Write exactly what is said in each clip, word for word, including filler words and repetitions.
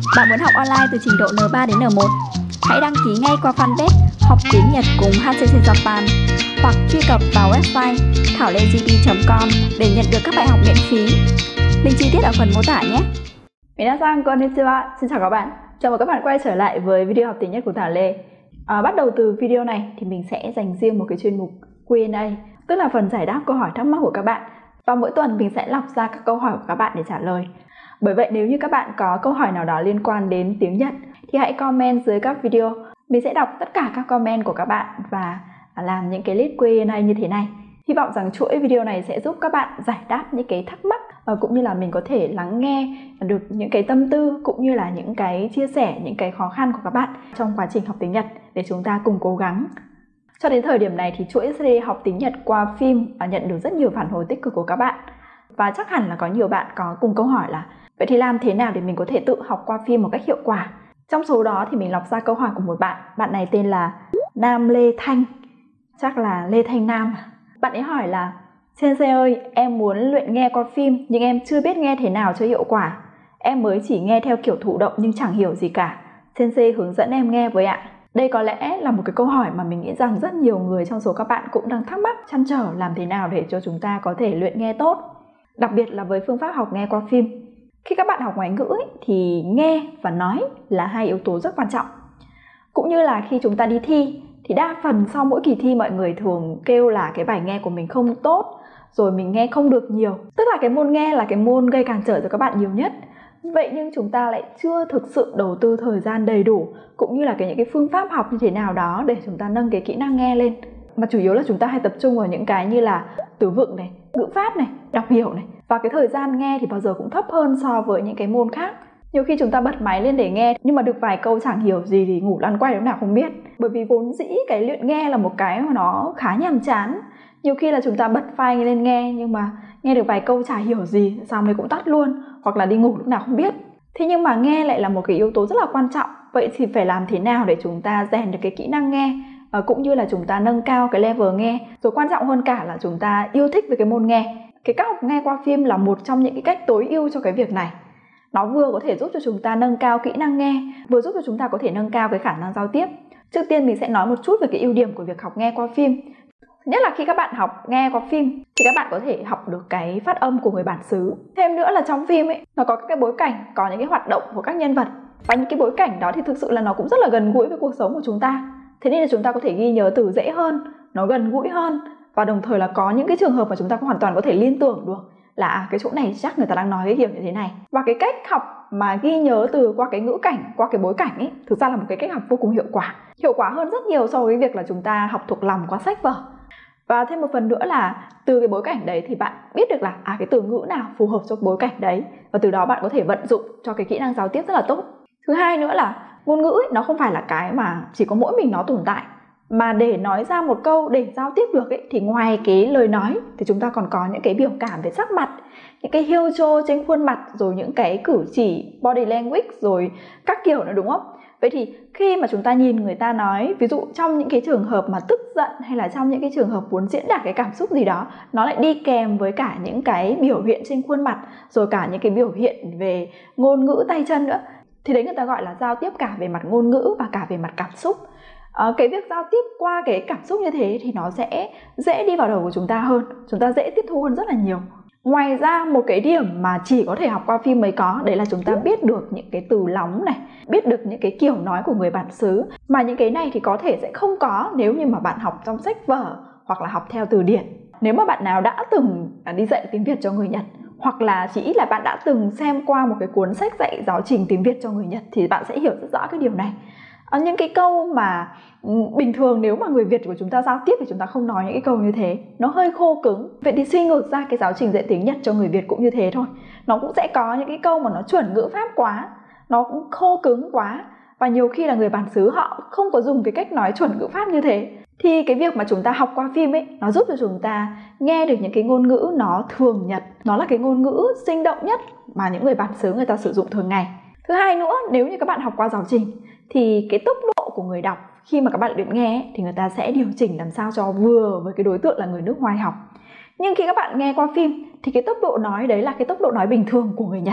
Bạn muốn học online từ trình độ N ba đến N một? Hãy đăng ký ngay qua fanpage Học tiếng Nhật cùng hát xê xê Japan hoặc truy cập vào website thảo lê gi bê chấm com để nhận được các bài học miễn phí. Link chi tiết ở phần mô tả nhé. Minasan konnichiwa, xin chào các bạn. Chào mừng các bạn quay trở lại với video học tiếng Nhật của Thảo Lê. À, bắt đầu từ video này thì mình sẽ dành riêng một cái chuyên mục Q and A, tức là phần giải đáp câu hỏi thắc mắc của các bạn. Và mỗi tuần mình sẽ lọc ra các câu hỏi của các bạn để trả lời. Bởi vậy nếu như các bạn có câu hỏi nào đó liên quan đến tiếng Nhật thì hãy comment dưới các video. Mình sẽ đọc tất cả các comment của các bạn và làm những cái list Q and A như thế này. Hy vọng rằng chuỗi video này sẽ giúp các bạn giải đáp những cái thắc mắc và cũng như là mình có thể lắng nghe được những cái tâm tư cũng như là những cái chia sẻ, những cái khó khăn của các bạn trong quá trình học tiếng Nhật để chúng ta cùng cố gắng. Cho đến thời điểm này thì chuỗi series học tiếng Nhật qua phim nhận được rất nhiều phản hồi tích cực của các bạn. Và chắc hẳn là có nhiều bạn có cùng câu hỏi là vậy thì làm thế nào để mình có thể tự học qua phim một cách hiệu quả? Trong số đó thì mình lọc ra câu hỏi của một bạn. Bạn này tên là Nam Lê Thanh. Chắc là Lê Thanh Nam. Bạn ấy hỏi là Sensei ơi, em muốn luyện nghe qua phim nhưng em chưa biết nghe thế nào cho hiệu quả. Em mới chỉ nghe theo kiểu thụ động nhưng chẳng hiểu gì cả. Sensei hướng dẫn em nghe với ạ. Đây có lẽ là một cái câu hỏi mà mình nghĩ rằng rất nhiều người trong số các bạn cũng đang thắc mắc, trăn trở làm thế nào để cho chúng ta có thể luyện nghe tốt. Đặc biệt là với phương pháp học nghe qua phim. Khi các bạn học ngoại ngữ ấy, thì nghe và nói là hai yếu tố rất quan trọng. Cũng như là khi chúng ta đi thi thì đa phần sau mỗi kỳ thi mọi người thường kêu là cái bài nghe của mình không tốt, rồi mình nghe không được nhiều. Tức là cái môn nghe là cái môn gây cản trở cho các bạn nhiều nhất. Vậy nhưng chúng ta lại chưa thực sự đầu tư thời gian đầy đủ cũng như là cái những cái phương pháp học như thế nào đó để chúng ta nâng cái kỹ năng nghe lên. Mà chủ yếu là chúng ta hay tập trung vào những cái như là từ vựng này, ngữ pháp này, đọc hiểu này. Và cái thời gian nghe thì bao giờ cũng thấp hơn so với những cái môn khác. Nhiều khi chúng ta bật máy lên để nghe nhưng mà được vài câu chẳng hiểu gì thì ngủ lăn quay lúc nào không biết. Bởi vì vốn dĩ cái luyện nghe là một cái mà nó khá nhàm chán. Nhiều khi là chúng ta bật file lên nghe nhưng mà nghe được vài câu chả hiểu gì, xong rồi cũng tắt luôn, hoặc là đi ngủ lúc nào không biết. Thế nhưng mà nghe lại là một cái yếu tố rất là quan trọng. Vậy thì phải làm thế nào để chúng ta rèn được cái kỹ năng nghe, à, cũng như là chúng ta nâng cao cái level nghe. Rồi quan trọng hơn cả là chúng ta yêu thích với cái môn nghe. Cái cách học nghe qua phim là một trong những cái cách tối ưu cho cái việc này. Nó vừa có thể giúp cho chúng ta nâng cao kỹ năng nghe, vừa giúp cho chúng ta có thể nâng cao cái khả năng giao tiếp. Trước tiên mình sẽ nói một chút về cái ưu điểm của việc học nghe qua phim. Nhất là khi các bạn học nghe qua phim thì các bạn có thể học được cái phát âm của người bản xứ. Thêm nữa là trong phim ấy, nó có các cái bối cảnh, có những cái hoạt động của các nhân vật. Và những cái bối cảnh đó thì thực sự là nó cũng rất là gần gũi với cuộc sống của chúng ta. Thế nên là chúng ta có thể ghi nhớ từ dễ hơn, nó gần gũi hơn. Và đồng thời là có những cái trường hợp mà chúng ta hoàn toàn có thể liên tưởng được là à, cái chỗ này chắc người ta đang nói cái kiểu như thế này. Và cái cách học mà ghi nhớ từ qua cái ngữ cảnh, qua cái bối cảnh ấy, thực ra là một cái cách học vô cùng hiệu quả. Hiệu quả hơn rất nhiều so với việc là chúng ta học thuộc lòng qua sách vở. Và thêm một phần nữa là từ cái bối cảnh đấy thì bạn biết được là à, cái từ ngữ nào phù hợp cho bối cảnh đấy. Và từ đó bạn có thể vận dụng cho cái kỹ năng giao tiếp rất là tốt. Thứ hai nữa là ngôn ngữ ấy, nó không phải là cái mà chỉ có mỗi mình nó tồn tại. Mà để nói ra một câu, để giao tiếp được ấy, thì ngoài cái lời nói thì chúng ta còn có những cái biểu cảm về sắc mặt, những cái hiêu chô trên khuôn mặt, rồi những cái cử chỉ body language, rồi các kiểu nữa, đúng không? Vậy thì khi mà chúng ta nhìn người ta nói, ví dụ trong những cái trường hợp mà tức giận hay là trong những cái trường hợp muốn diễn đạt cái cảm xúc gì đó, nó lại đi kèm với cả những cái biểu hiện trên khuôn mặt, rồi cả những cái biểu hiện về ngôn ngữ tay chân nữa. Thì đấy người ta gọi là giao tiếp cả về mặt ngôn ngữ và cả về mặt cảm xúc. À, cái việc giao tiếp qua cái cảm xúc như thế thì nó sẽ dễ đi vào đầu của chúng ta hơn, chúng ta dễ tiếp thu hơn rất là nhiều. Ngoài ra một cái điểm mà chỉ có thể học qua phim mới có, đấy là chúng ta biết được những cái từ lóng này, biết được những cái kiểu nói của người bản xứ. Mà những cái này thì có thể sẽ không có nếu như mà bạn học trong sách vở hoặc là học theo từ điển. Nếu mà bạn nào đã từng đi dạy tiếng Việt cho người Nhật, hoặc là chỉ ít là bạn đã từng xem qua một cái cuốn sách dạy giáo trình tiếng Việt cho người Nhật thì bạn sẽ hiểu rất rõ cái điều này. À, những cái câu mà bình thường nếu mà người Việt của chúng ta giao tiếp thì chúng ta không nói những cái câu như thế, nó hơi khô cứng. Vậy thì suy ngược ra cái giáo trình dạy tiếng Nhật cho người Việt cũng như thế thôi. Nó cũng sẽ có những cái câu mà nó chuẩn ngữ pháp quá, nó cũng khô cứng quá. Và nhiều khi là người bản xứ họ không có dùng cái cách nói chuẩn ngữ pháp như thế. Thì cái việc mà chúng ta học qua phim ấy, nó giúp cho chúng ta nghe được những cái ngôn ngữ nó thường nhật. Nó là cái ngôn ngữ sinh động nhất mà những người bản xứ người ta sử dụng thường ngày. Thứ hai nữa, nếu như các bạn học qua giáo trình thì cái tốc độ của người đọc khi mà các bạn luyện nghe thì người ta sẽ điều chỉnh làm sao cho vừa với cái đối tượng là người nước ngoài học. Nhưng khi các bạn nghe qua phim thì cái tốc độ nói đấy là cái tốc độ nói bình thường của người Nhật.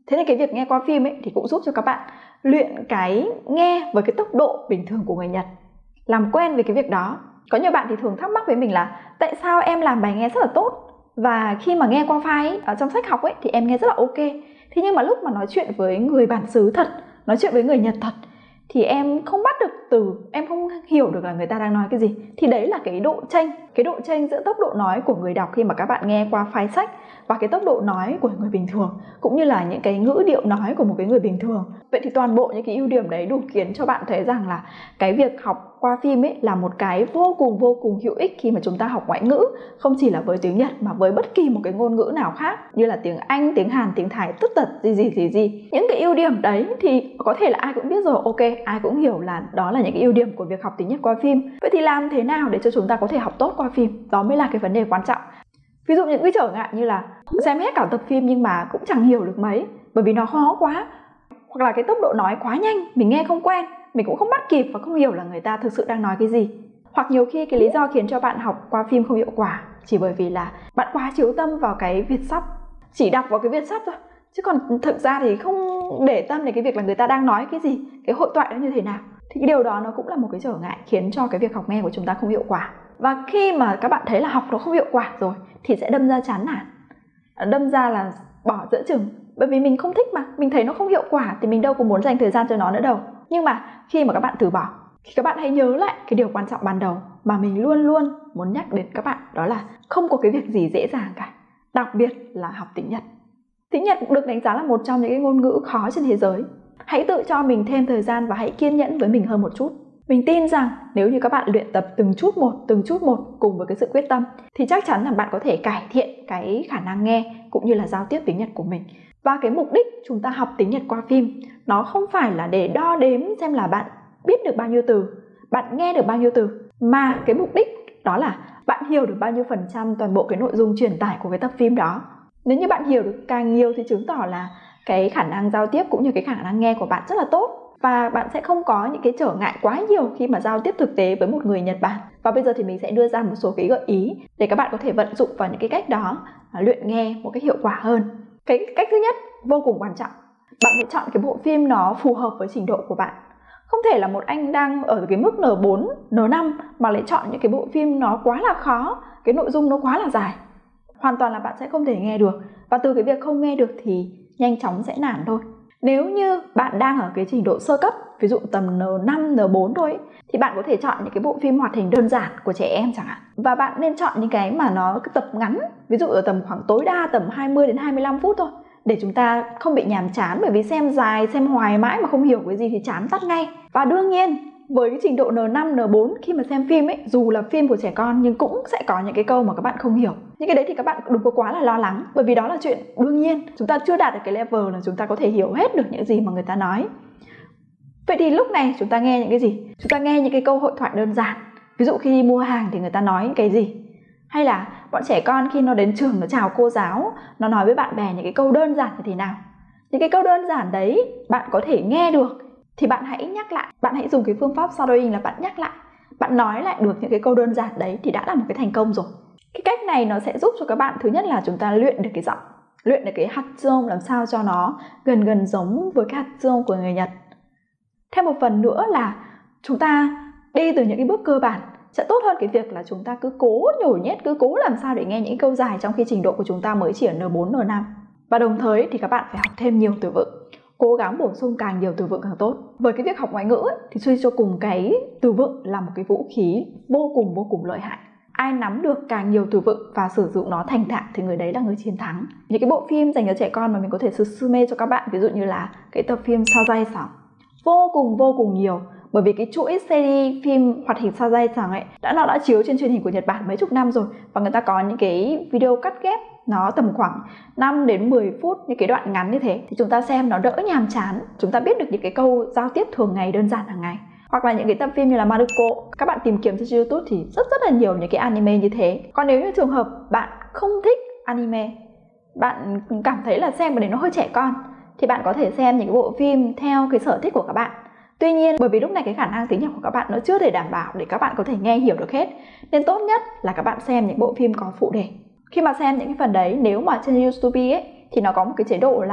Thế nên cái việc nghe qua phim ấy thì cũng giúp cho các bạn luyện cái nghe với cái tốc độ bình thường của người Nhật, làm quen với cái việc đó. Có nhiều bạn thì thường thắc mắc với mình là tại sao em làm bài nghe rất là tốt và khi mà nghe qua file ấy, ở trong sách học ấy thì em nghe rất là ok. Thế nhưng mà lúc mà nói chuyện với người bản xứ thật, nói chuyện với người Nhật thật thì em không bắt được từ, em không hiểu được là người ta đang nói cái gì. Thì đấy là cái độ chênh, cái độ chênh giữa tốc độ nói của người đọc khi mà các bạn nghe qua file sách và cái tốc độ nói của người bình thường, cũng như là những cái ngữ điệu nói của một cái người bình thường. Vậy thì toàn bộ những cái ưu điểm đấy đủ khiến cho bạn thấy rằng là cái việc học qua phim ấy là một cái vô cùng vô cùng hữu ích khi mà chúng ta học ngoại ngữ, không chỉ là với tiếng Nhật mà với bất kỳ một cái ngôn ngữ nào khác như là tiếng Anh, tiếng Hàn, tiếng Thái, tất tật gì gì gì gì. Những cái ưu điểm đấy thì có thể là ai cũng biết rồi, ok, ai cũng hiểu là đó là những cái ưu điểm của việc học tiếng Nhật qua phim. Vậy thì làm thế nào để cho chúng ta có thể học tốt qua phim? Đó mới là cái vấn đề quan trọng. Ví dụ những cái trở ngại như là xem hết cả tập phim nhưng mà cũng chẳng hiểu được mấy bởi vì nó khó quá, hoặc là cái tốc độ nói quá nhanh, mình nghe không quen, mình cũng không bắt kịp và không hiểu là người ta thực sự đang nói cái gì. Hoặc nhiều khi cái lý do khiến cho bạn học qua phim không hiệu quả chỉ bởi vì là bạn quá chiếu tâm vào cái Việt sắp, chỉ đọc vào cái Việt sắp thôi, chứ còn thực ra thì không để tâm đến cái việc là người ta đang nói cái gì, cái hội thoại đó như thế nào. Thì cái điều đó nó cũng là một cái trở ngại khiến cho cái việc học nghe của chúng ta không hiệu quả. Và khi mà các bạn thấy là học nó không hiệu quả rồi thì sẽ đâm ra chán nản, đâm ra là bỏ giữa chừng. Bởi vì mình không thích mà, mình thấy nó không hiệu quả thì mình đâu có muốn dành thời gian cho nó nữa đâu. Nhưng mà khi mà các bạn từ bỏ thì các bạn hãy nhớ lại cái điều quan trọng ban đầu mà mình luôn luôn muốn nhắc đến các bạn, đó là không có cái việc gì dễ dàng cả, đặc biệt là học tiếng Nhật. Tiếng Nhật cũng được đánh giá là một trong những cái ngôn ngữ khó trên thế giới. Hãy tự cho mình thêm thời gian và hãy kiên nhẫn với mình hơn một chút. Mình tin rằng nếu như các bạn luyện tập từng chút một, từng chút một cùng với cái sự quyết tâm thì chắc chắn là bạn có thể cải thiện cái khả năng nghe cũng như là giao tiếp tiếng Nhật của mình. Và cái mục đích chúng ta học tiếng Nhật qua phim nó không phải là để đo đếm xem là bạn biết được bao nhiêu từ, bạn nghe được bao nhiêu từ, mà cái mục đích đó là bạn hiểu được bao nhiêu phần trăm toàn bộ cái nội dung truyền tải của cái tập phim đó. Nếu như bạn hiểu được càng nhiều thì chứng tỏ là cái khả năng giao tiếp cũng như cái khả năng nghe của bạn rất là tốt. Và bạn sẽ không có những cái trở ngại quá nhiều khi mà giao tiếp thực tế với một người Nhật Bản. Và bây giờ thì mình sẽ đưa ra một số cái gợi ý để các bạn có thể vận dụng vào những cái cách đó, luyện nghe một cách hiệu quả hơn. Cái cách thứ nhất vô cùng quan trọng, bạn phải chọn cái bộ phim nó phù hợp với trình độ của bạn. Không thể là một anh đang ở cái mức N bốn, N năm mà lại chọn những cái bộ phim nó quá là khó, cái nội dung nó quá là dài. Hoàn toàn là bạn sẽ không thể nghe được. Và từ cái việc không nghe được thì nhanh chóng sẽ nản thôi. Nếu như bạn đang ở cái trình độ sơ cấp, ví dụ tầm N năm, N bốn thôi, thì bạn có thể chọn những cái bộ phim hoạt hình đơn giản của trẻ em chẳng hạn. Và bạn nên chọn những cái mà nó cái tập ngắn, ví dụ ở tầm khoảng tối đa tầm hai mươi đến hai mươi lăm phút thôi, để chúng ta không bị nhàm chán, bởi vì xem dài, xem hoài mãi mà không hiểu cái gì thì chán tắt ngay. Và đương nhiên, với cái trình độ N năm, N bốn khi mà xem phim ấy, dù là phim của trẻ con nhưng cũng sẽ có những cái câu mà các bạn không hiểu. Những cái đấy thì các bạn đừng có quá là lo lắng, bởi vì đó là chuyện đương nhiên. Chúng ta chưa đạt được cái level là chúng ta có thể hiểu hết được những gì mà người ta nói. Vậy thì lúc này chúng ta nghe những cái gì? Chúng ta nghe những cái câu hội thoại đơn giản. Ví dụ khi đi mua hàng thì người ta nói những cái gì? Hay là bọn trẻ con khi nó đến trường nó chào cô giáo, nó nói với bạn bè những cái câu đơn giản như thế nào? Những cái câu đơn giản đấy bạn có thể nghe được thì bạn hãy nhắc lại, bạn hãy dùng cái phương pháp shadowing là bạn nhắc lại, bạn nói lại được những cái câu đơn giản đấy thì đã là một cái thành công rồi. Cái cách này nó sẽ giúp cho các bạn, thứ nhất là chúng ta luyện được cái giọng, luyện được cái hatsuon làm sao cho nó gần gần giống với cái hatsuon của người Nhật. Thêm một phần nữa là chúng ta đi từ những cái bước cơ bản sẽ tốt hơn cái việc là chúng ta cứ cố nhồi nhét, cứ cố làm sao để nghe những câu dài trong khi trình độ của chúng ta mới chỉ ở N bốn, N năm. Và đồng thời thì các bạn phải học thêm nhiều từ vựng, cố gắng bổ sung càng nhiều từ vựng càng tốt. Với cái việc học ngoại ngữ ấy, thì suy cho cùng cái từ vựng là một cái vũ khí vô cùng vô cùng lợi hại. Ai nắm được càng nhiều từ vựng và sử dụng nó thành thạo thì người đấy là người chiến thắng. Những cái bộ phim dành cho trẻ con mà mình có thể susume cho các bạn, ví dụ như là cái tập phim Sazai-san, vô cùng vô cùng nhiều. Bởi vì cái chuỗi series phim hoạt hình Sazai-san ấy đã nó đã chiếu trên truyền hình của Nhật Bản mấy chục năm rồi, và người ta có những cái video cắt ghép nó tầm khoảng năm đến mười phút, những cái đoạn ngắn như thế thì chúng ta xem nó đỡ nhàm chán, chúng ta biết được những cái câu giao tiếp thường ngày đơn giản hàng ngày. Hoặc là những cái tập phim như là Maruko, các bạn tìm kiếm trên YouTube thì rất rất là nhiều những cái anime như thế. Còn nếu như trường hợp bạn không thích anime, bạn cảm thấy là xem cái đấy nó hơi trẻ con, thì bạn có thể xem những cái bộ phim theo cái sở thích của các bạn. Tuy nhiên, bởi vì lúc này cái khả năng tiếng Nhật của các bạn nó chưa thể đảm bảo để các bạn có thể nghe hiểu được hết, nên tốt nhất là các bạn xem những bộ phim có phụ đề. Khi mà xem những cái phần đấy, nếu mà trên YouTube ấy, thì nó có một cái chế độ là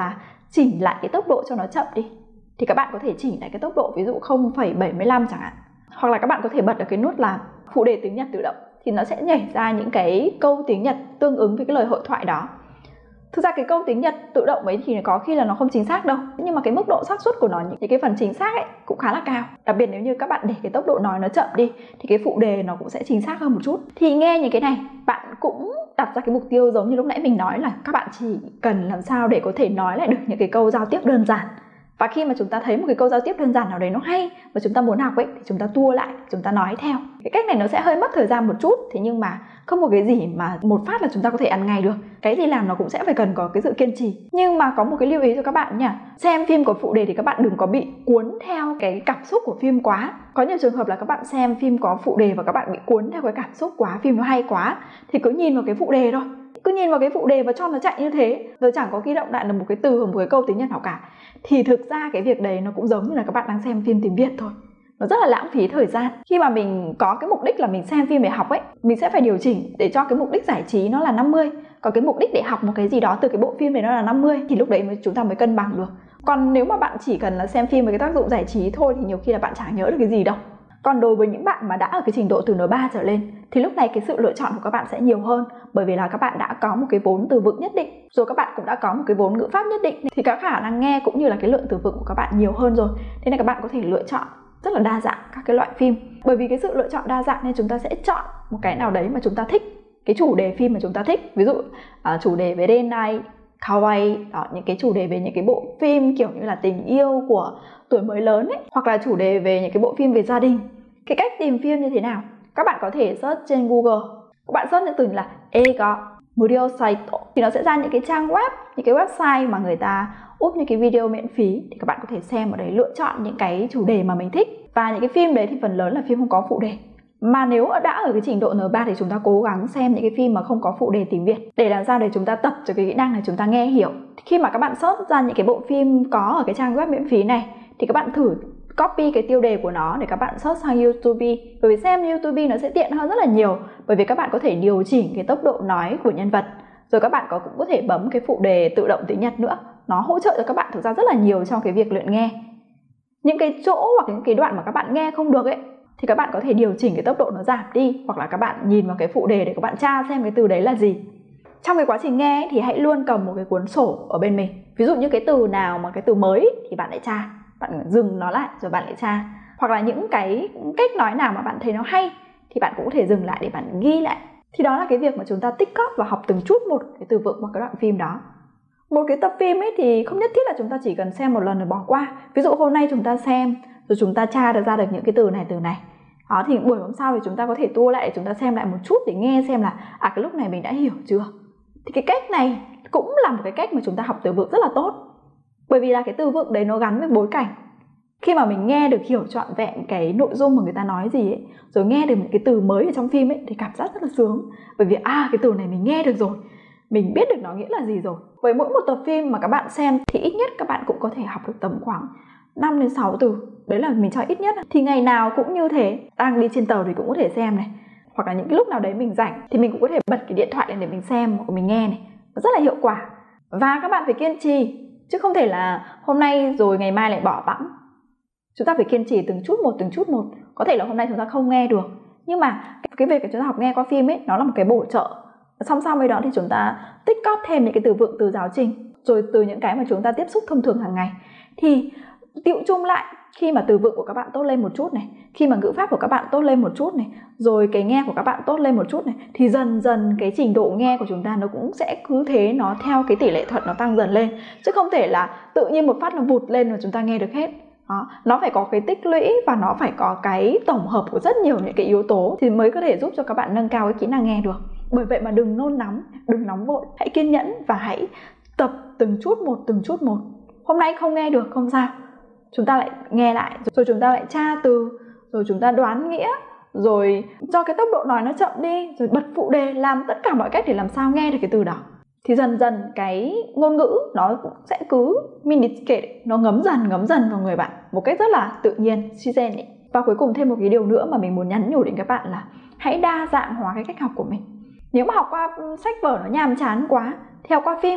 chỉnh lại cái tốc độ cho nó chậm đi. Thì các bạn có thể chỉnh lại cái tốc độ ví dụ không phẩy bảy mươi lăm chẳng hạn. Hoặc là các bạn có thể bật ở cái nút là phụ đề tiếng Nhật tự động, thì nó sẽ nhảy ra những cái câu tiếng Nhật tương ứng với cái lời hội thoại đó. Thực ra cái câu tiếng Nhật tự động ấy thì có khi là nó không chính xác đâu, nhưng mà cái mức độ xác suất của nó, những cái phần chính xác ấy cũng khá là cao. Đặc biệt nếu như các bạn để cái tốc độ nói nó chậm đi thì cái phụ đề nó cũng sẽ chính xác hơn một chút. Thì nghe những cái này, bạn cũng đặt ra cái mục tiêu giống như lúc nãy mình nói là các bạn chỉ cần làm sao để có thể nói lại được những cái câu giao tiếp đơn giản. Và khi mà chúng ta thấy một cái câu giao tiếp đơn giản nào đấy nó hay và chúng ta muốn học ấy, thì chúng ta tua lại, chúng ta nói theo. Cái cách này nó sẽ hơi mất thời gian một chút, thế nhưng mà không có cái gì mà một phát là chúng ta có thể ăn ngay được. Cái gì làm nó cũng sẽ phải cần có cái sự kiên trì. Nhưng mà có một cái lưu ý cho các bạn nha. Xem phim có phụ đề thì các bạn đừng có bị cuốn theo cái cảm xúc của phim quá. Có nhiều trường hợp là các bạn xem phim có phụ đề và các bạn bị cuốn theo cái cảm xúc quá, phim nó hay quá, thì cứ nhìn vào cái phụ đề thôi. Cứ nhìn vào cái phụ đề và cho nó chạy như thế, rồi chẳng có ghi động lại là một cái từ hoặc một cái câu tiếng Nhật nào cả. Thì thực ra cái việc đấy nó cũng giống như là các bạn đang xem phim tiếng Việt thôi. Nó rất là lãng phí thời gian. Khi mà mình có cái mục đích là mình xem phim để học ấy, mình sẽ phải điều chỉnh để cho cái mục đích giải trí nó là năm mươi. Còn cái mục đích để học một cái gì đó từ cái bộ phim này nó là năm mươi, thì lúc đấy chúng ta mới cân bằng được. Còn nếu mà bạn chỉ cần là xem phim với cái tác dụng giải trí thôi thì nhiều khi là bạn chả nhớ được cái gì đâu. Còn đối với những bạn mà đã ở cái trình độ từ N ba trở lên thì lúc này cái sự lựa chọn của các bạn sẽ nhiều hơn, bởi vì là các bạn đã có một cái vốn từ vựng nhất định, rồi các bạn cũng đã có một cái vốn ngữ pháp nhất định, thì các khả năng nghe cũng như là cái lượng từ vựng của các bạn nhiều hơn rồi. Thế nên các bạn có thể lựa chọn rất là đa dạng các cái loại phim. Bởi vì cái sự lựa chọn đa dạng nên chúng ta sẽ chọn một cái nào đấy mà chúng ta thích, cái chủ đề phim mà chúng ta thích. Ví dụ uh, chủ đề về Renai, Kawaii, đó, những cái chủ đề về những cái bộ phim kiểu như là tình yêu của tuổi mới lớn ấy, hoặc là chủ đề về những cái bộ phim về gia đình. Cái cách tìm phim như thế nào? Các bạn có thể search trên Google. Các bạn search những từ như là Eiga, Murio Saito, thì nó sẽ ra những cái trang web, những cái website mà người ta úp những cái video miễn phí, thì các bạn có thể xem ở đấy, lựa chọn những cái chủ đề mà mình thích. Và những cái phim đấy thì phần lớn là phim không có phụ đề. Mà nếu đã ở cái trình độ N ba thì chúng ta cố gắng xem những cái phim mà không có phụ đề tiếng Việt, để làm sao để chúng ta tập cho cái kỹ năng này, chúng ta nghe hiểu. Khi mà các bạn search ra những cái bộ phim có ở cái trang web miễn phí này thì các bạn thử copy cái tiêu đề của nó để các bạn search sang YouTube. Bởi vì xem YouTube nó sẽ tiện hơn rất là nhiều, bởi vì các bạn có thể điều chỉnh cái tốc độ nói của nhân vật. Rồi các bạn có cũng có thể bấm cái phụ đề tự động tiếng Nhật nữa. Nó hỗ trợ cho các bạn thực ra rất là nhiều trong cái việc luyện nghe. Những cái chỗ hoặc những cái đoạn mà các bạn nghe không được ấy thì các bạn có thể điều chỉnh cái tốc độ nó giảm đi, hoặc là các bạn nhìn vào cái phụ đề để các bạn tra xem cái từ đấy là gì. Trong cái quá trình nghe ấy, thì hãy luôn cầm một cái cuốn sổ ở bên mình. Ví dụ như cái từ nào mà cái từ mới ấy, thì bạn lại tra, bạn dừng nó lại rồi bạn lại tra. Hoặc là những cái cách nói nào mà bạn thấy nó hay thì bạn cũng có thể dừng lại để bạn ghi lại. Thì đó là cái việc mà chúng ta tích cóp và học từng chút một cái từ vựng vào cái đoạn phim đó. Một cái tập phim ấy thì không nhất thiết là chúng ta chỉ cần xem một lần rồi bỏ qua. Ví dụ hôm nay chúng ta xem rồi chúng ta tra được ra được những cái từ này từ này. Đó, thì buổi hôm sau thì chúng ta có thể tua lại để chúng ta xem lại một chút để nghe xem là à cái lúc này mình đã hiểu chưa. Thì cái cách này cũng là một cái cách mà chúng ta học từ vựng rất là tốt. Bởi vì là cái từ vựng đấy nó gắn với bối cảnh. Khi mà mình nghe được hiểu trọn vẹn cái nội dung mà người ta nói gì ấy, rồi nghe được một cái từ mới ở trong phim ấy thì cảm giác rất là sướng. Bởi vì à cái từ này mình nghe được rồi, mình biết được nó nghĩa là gì rồi. Với mỗi một tập phim mà các bạn xem thì ít nhất các bạn cũng có thể học được tầm khoảng năm đến sáu từ. Đấy là mình cho ít nhất. Thì ngày nào cũng như thế, đang đi trên tàu thì cũng có thể xem này. Hoặc là những cái lúc nào đấy mình rảnh thì mình cũng có thể bật cái điện thoại lên để mình xem hoặc mình nghe này. Nó rất là hiệu quả. Và các bạn phải kiên trì, chứ không thể là hôm nay rồi ngày mai lại bỏ bẵng. Chúng ta phải kiên trì từng chút một, từng chút một. Có thể là hôm nay chúng ta không nghe được, nhưng mà cái việc chúng ta học nghe qua phim ấy, nó là một cái bổ trợ. Song song với đó thì chúng ta tích cóp thêm những cái từ vựng từ giáo trình, rồi từ những cái mà chúng ta tiếp xúc thông thường hàng ngày. Thì tựu chung lại, khi mà từ vựng của các bạn tốt lên một chút này, khi mà ngữ pháp của các bạn tốt lên một chút này, rồi cái nghe của các bạn tốt lên một chút này, thì dần dần cái trình độ nghe của chúng ta nó cũng sẽ cứ thế, nó theo cái tỷ lệ thuận nó tăng dần lên. Chứ không thể là tự nhiên một phát nó vụt lên và chúng ta nghe được hết. Đó. Nó phải có cái tích lũy và nó phải có cái tổng hợp của rất nhiều những cái yếu tố thì mới có thể giúp cho các bạn nâng cao cái kỹ năng nghe được. Bởi vậy mà đừng nôn nóng, đừng nóng vội, hãy kiên nhẫn và hãy tập từng chút một, từng chút một. Hôm nay không nghe được không sao, chúng ta lại nghe lại, rồi chúng ta lại tra từ, rồi chúng ta đoán nghĩa, rồi cho cái tốc độ nói nó chậm đi, rồi bật phụ đề, làm tất cả mọi cách để làm sao nghe được cái từ đó. Thì dần dần cái ngôn ngữ nó cũng sẽ cứ minikete, nó ngấm dần ngấm dần vào người bạn một cách rất là tự nhiên, shizen ấy. Và cuối cùng thêm một cái điều nữa mà mình muốn nhắn nhủ đến các bạn là hãy đa dạng hóa cái cách học của mình. Nếu mà học qua sách vở nó nhàm chán quá thì học qua phim.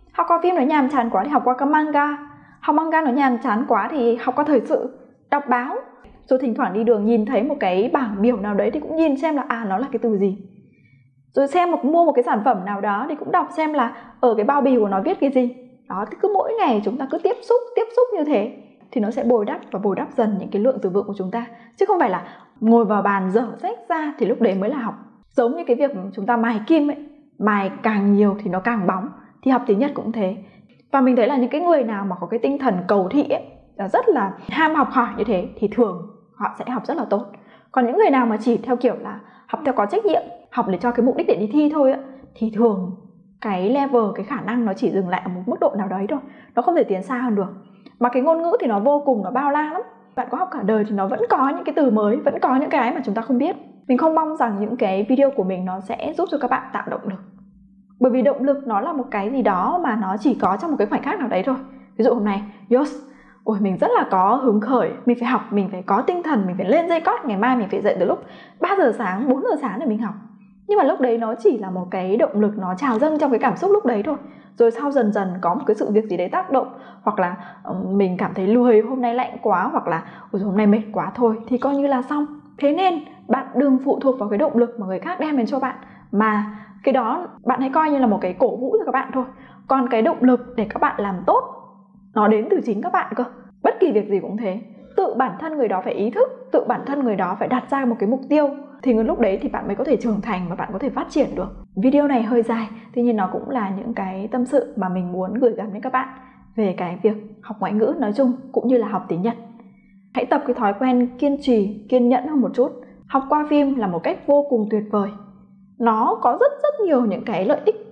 Học qua phim nó nhàm chán quá thì học qua các manga. Học manga nó nhàm chán quá thì học qua thời sự, đọc báo. Rồi thỉnh thoảng đi đường nhìn thấy một cái bảng biểu nào đấy thì cũng nhìn xem là à nó là cái từ gì. Rồi xem một mua một cái sản phẩm nào đó thì cũng đọc xem là ở cái bao bì của nó viết cái gì. Đó, thì cứ mỗi ngày chúng ta cứ tiếp xúc, tiếp xúc như thế thì nó sẽ bồi đắp và bồi đắp dần những cái lượng từ vựng của chúng ta. Chứ không phải là ngồi vào bàn dở sách ra thì lúc đấy mới là học. Giống như cái việc chúng ta mài kim ấy, mài càng nhiều thì nó càng bóng, thì học tiếng Nhật cũng thế. Và mình thấy là những cái người nào mà có cái tinh thần cầu thị ấy, rất là ham học hỏi như thế thì thường họ sẽ học rất là tốt. Còn những người nào mà chỉ theo kiểu là học theo có trách nhiệm, học để cho cái mục đích để đi thi thôi ấy, thì thường cái level, cái khả năng nó chỉ dừng lại ở một mức độ nào đấy thôi. Nó không thể tiến xa hơn được. Mà cái ngôn ngữ thì nó vô cùng, nó bao la lắm. Bạn có học cả đời thì nó vẫn có những cái từ mới, vẫn có những cái mà chúng ta không biết. Mình không mong rằng những cái video của mình nó sẽ giúp cho các bạn tạo động lực. Bởi vì động lực nó là một cái gì đó mà nó chỉ có trong một cái khoảnh khắc nào đấy thôi. Ví dụ hôm nay, yes, ôi mình rất là có hứng khởi, mình phải học, mình phải có tinh thần, mình phải lên dây cót, ngày mai mình phải dậy từ lúc ba giờ sáng, bốn giờ sáng để mình học. Nhưng mà lúc đấy nó chỉ là một cái động lực, nó trào dâng trong cái cảm xúc lúc đấy thôi. Rồi sau dần dần có một cái sự việc gì đấy tác động, hoặc là um, mình cảm thấy lười, hôm nay lạnh quá, hoặc là ôi hôm nay mệt quá thôi, thì coi như là xong. Thế nên bạn đừng phụ thuộc vào cái động lực mà người khác đem đến cho bạn, mà cái đó bạn hãy coi như là một cái cổ vũ cho các bạn thôi. Còn cái động lực để các bạn làm tốt nó đến từ chính các bạn cơ. Bất kỳ việc gì cũng thế, tự bản thân người đó phải ý thức, tự bản thân người đó phải đặt ra một cái mục tiêu, thì lúc đấy thì bạn mới có thể trưởng thành và bạn có thể phát triển được. Video này hơi dài, tuy nhiên nó cũng là những cái tâm sự mà mình muốn gửi gắm đến các bạn về cái việc học ngoại ngữ nói chung cũng như là học tiếng Nhật. Hãy tập cái thói quen kiên trì, kiên nhẫn hơn một chút. Học qua phim là một cách vô cùng tuyệt vời. Nó có rất rất nhiều những cái lợi ích.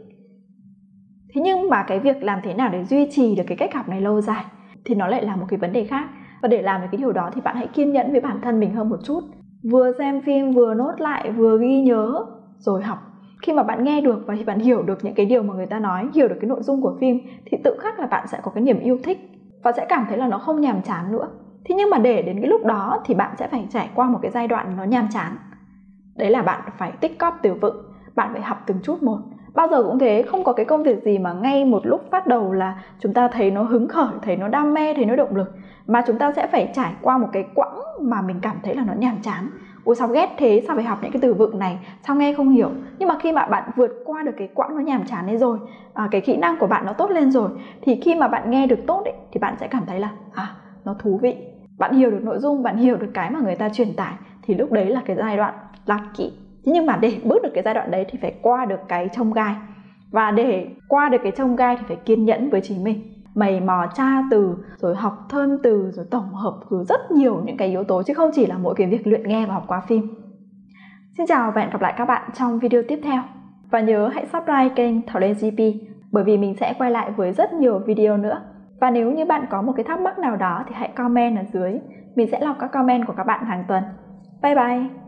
Thế nhưng mà cái việc làm thế nào để duy trì được cái cách học này lâu dài thì nó lại là một cái vấn đề khác. Và để làm được cái điều đó thì bạn hãy kiên nhẫn với bản thân mình hơn một chút. Vừa xem phim, vừa nốt lại, vừa ghi nhớ, rồi học. Khi mà bạn nghe được và khi bạn hiểu được những cái điều mà người ta nói, hiểu được cái nội dung của phim, thì tự khắc là bạn sẽ có cái niềm yêu thích và sẽ cảm thấy là nó không nhàm chán nữa. Thế nhưng mà để đến cái lúc đó thì bạn sẽ phải trải qua một cái giai đoạn nó nhàm chán. Đấy là bạn phải tích cóp từ vựng, bạn phải học từng chút một. Bao giờ cũng thế, không có cái công việc gì mà ngay một lúc phát đầu là chúng ta thấy nó hứng khởi, thấy nó đam mê, thấy nó động lực. Mà chúng ta sẽ phải trải qua một cái quãng mà mình cảm thấy là nó nhàm chán. Ôi sao ghét thế, sao phải học những cái từ vựng này, sao nghe không hiểu. Nhưng mà khi mà bạn vượt qua được cái quãng nó nhàm chán ấy rồi, à, cái kỹ năng của bạn nó tốt lên rồi, thì khi mà bạn nghe được tốt ấy, thì bạn sẽ cảm thấy là à, nó thú vị. Bạn hiểu được nội dung, bạn hiểu được cái mà người ta truyền tải, thì lúc đấy là cái giai đoạn lạc kỹ. Nhưng mà để bước được cái giai đoạn đấy thì phải qua được cái chông gai. Và để qua được cái chông gai thì phải kiên nhẫn với chính mình. Mày mò tra từ, rồi học thêm từ, rồi tổng hợp, rồi rất nhiều những cái yếu tố, chứ không chỉ là mỗi cái việc luyện nghe và học qua phim. Xin chào và hẹn gặp lại các bạn trong video tiếp theo. Và nhớ hãy subscribe kênh Thảo Lê giê pê, bởi vì mình sẽ quay lại với rất nhiều video nữa. Và nếu như bạn có một cái thắc mắc nào đó thì hãy comment ở dưới. Mình sẽ lọc các comment của các bạn hàng tuần. Bye bye!